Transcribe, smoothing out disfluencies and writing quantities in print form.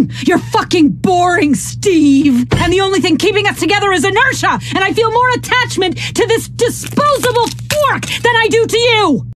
boring. You're fucking boring, Steve. And the only thing keeping us together is inertia. And I feel more attachment to this disposable fork than I do to you.